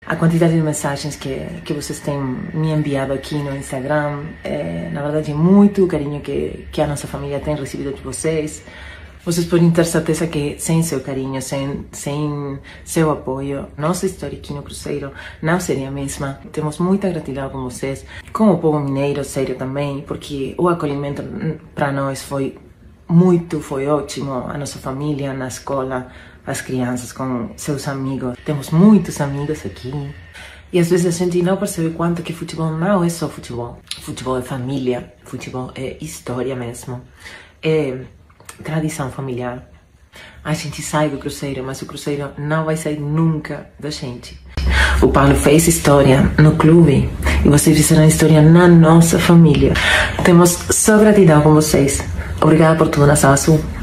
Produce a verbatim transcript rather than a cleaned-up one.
A quantidade de mensagens que, que vocês têm me enviado aqui no Instagram, é, na verdade, é muito carinho que, que a nossa família tem recebido de vocês. Vocês podem ter certeza que sem seu carinho, sem, sem seu apoio, nossa história aqui no Cruzeiro não seria a mesma. Temos muita gratidão com vocês, com o povo mineiro, sério também, porque o acolhimento para nós foi muito, foi ótimo. A nossa família na escola, as crianças com seus amigos. Temos muitos amigos aqui. E às vezes a gente não percebe quanto que futebol não é só futebol. Futebol é família, futebol é história mesmo. É tradição familiar. A gente sai do Cruzeiro, mas o Cruzeiro não vai sair nunca da gente. O Paulo fez história no clube e vocês fizeram história na nossa família. Temos só gratidão com vocês. Obrigada por tudo, Nação Azul.